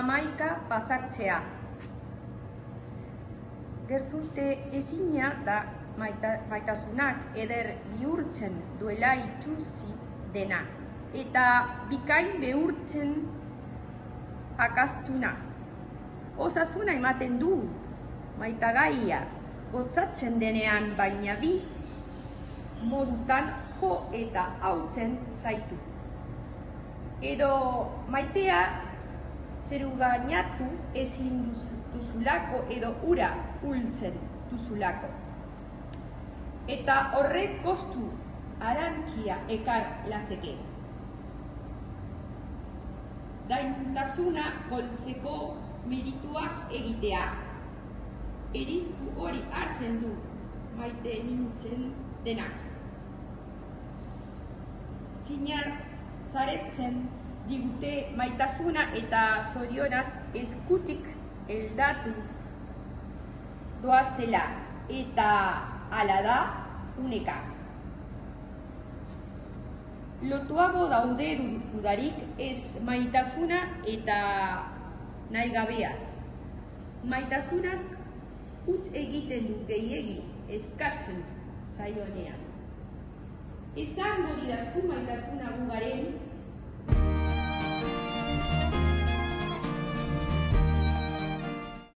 11 pasartzea. Gezurte ezina da maitasunak eder bihurtzen duela itxusi dena, eta bikain behurtzen akastuna. Osasuna ematen du maitagaia gotzatzen denean, baina bi modutan jo eta hautzen zaitu. Edo maitea zerugainatu ezin duzulako edo ura hultzen duzulako. Eta horrek kostu arantxia ekar lazeke. Gaintasuna goltzeko merituak egitea. Erizku hori hartzen du maite nintzen denak. Zinar zaretzen digute maitasuna eta zorionak eskutik eldatu doazela, eta hala da uneka. Lotuago daude dudarik ez maitasuna eta nahi gabea. Maitasunak huts egiten du gehiegi eskatzen zaionean. Esango didazu maitasuna gugaren